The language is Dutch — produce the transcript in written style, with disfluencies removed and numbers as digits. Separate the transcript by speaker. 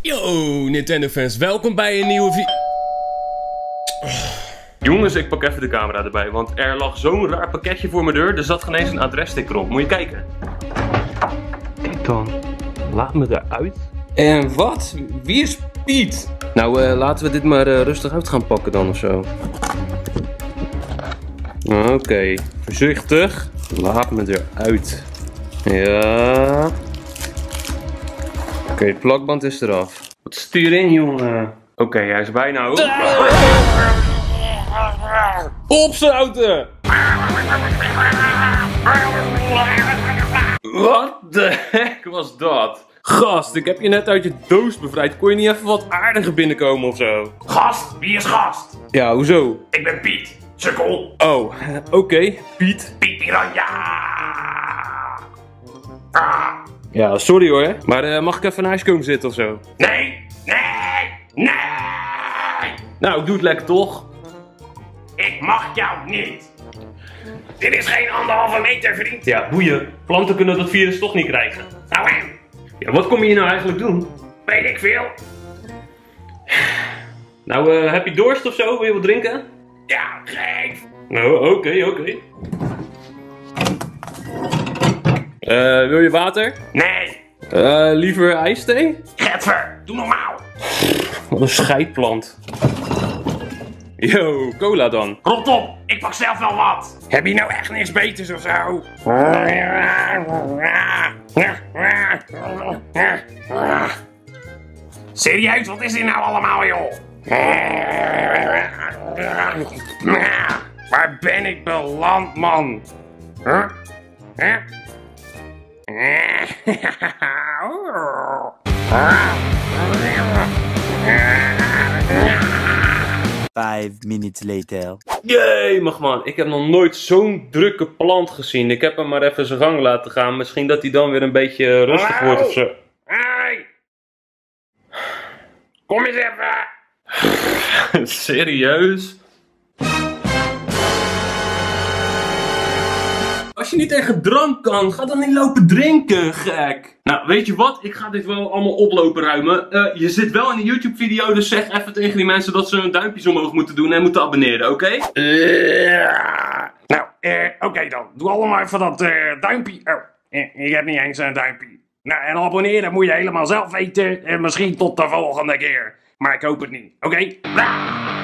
Speaker 1: Yo Nintendo fans, welkom bij een nieuwe video.
Speaker 2: Jongens, ik pak even de camera erbij, want er lag zo'n raar pakketje voor mijn deur. Er zat geen eens een adressticker op. Moet je kijken. Kijk dan, laat me eruit.
Speaker 1: En wat? Wie is Piet?
Speaker 2: Nou, laten we dit maar rustig uit gaan pakken dan ofzo. Oké, voorzichtig. Laat me eruit. Ja. Oké, het plakband is eraf. Wat stuur in, jongen. Oké, hij is bijna op.
Speaker 1: Opzouten!
Speaker 2: Wat de heck was dat?
Speaker 1: Gast, ik heb je net uit je doos bevrijd. Kon je niet even wat aardiger binnenkomen of zo?
Speaker 3: Gast? Wie is gast?
Speaker 1: Ja, hoezo?
Speaker 3: Ik ben Piet. Sukkel.
Speaker 1: Oh, oké, Piet.
Speaker 3: Piet Piranha. Ah.
Speaker 1: Ja, sorry hoor. Maar mag ik even naast je komen zitten of zo?
Speaker 3: Nee. Nee.
Speaker 2: Nou, ik doe het lekker toch?
Speaker 3: Ik mag jou niet. Dit is geen 1,5 meter, vriend.
Speaker 2: Ja, boeien. Planten kunnen dat virus toch niet krijgen.
Speaker 3: Nou en?
Speaker 2: Ja, wat kom je hier nou eigenlijk doen?
Speaker 3: Weet ik veel.
Speaker 2: Nou, heb je dorst of zo? Wil je wat drinken?
Speaker 3: Ja, geef.
Speaker 2: Nou, oké.
Speaker 1: Wil je water?
Speaker 3: Nee.
Speaker 1: Liever ijsthee?
Speaker 3: Getver. Doe normaal.
Speaker 1: Wat een scheidplant. Yo, cola dan.
Speaker 3: Rot op. Ik pak zelf wel wat. Heb je nou echt niks beters of zo? Serieus, wat is dit nou allemaal, joh? Waar ben ik beland, man? Huh?
Speaker 4: 5 minutes later.
Speaker 2: Jee, man. Ik heb nog nooit zo'n drukke plant gezien. Ik heb hem maar even zijn gang laten gaan. Misschien dat hij dan weer een beetje rustig wordt of zo.
Speaker 3: Hey. Kom eens even.
Speaker 2: Serieus? Als je niet tegen drank kan, ga dan niet lopen drinken, gek. Nou, weet je wat? Ik ga dit wel allemaal oplopen ruimen. Je zit wel in een YouTube video, dus zeg even tegen die mensen dat ze hun duimpjes omhoog moeten doen en moeten abonneren, oké?
Speaker 3: Nou, oké dan. Doe allemaal even dat duimpje. Oh, ik heb niet eens een duimpje. Nou, en abonneren moet je helemaal zelf weten. En misschien tot de volgende keer. Maar ik hoop het niet, oké?